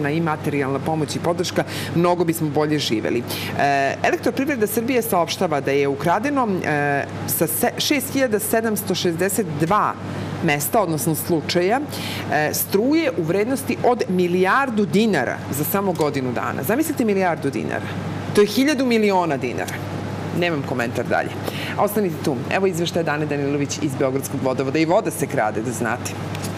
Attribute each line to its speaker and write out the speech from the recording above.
Speaker 1: potrebna i materijalna pomoć i podrška, mnogo bismo bolje živeli. Elektroprivreda Srbije saopštava da je ukradeno sa 6762 mesta, odnosno slučaja, struje u vrednosti od milijardu dinara za samo godinu dana. Zamislite milijardu dinara. To je 1000 miliona dinara. Nemam komentar dalje. Ostanite tu. Evo izveštaja Dane Danilović iz Beogradskog vodovoda. I voda se krade, da znate.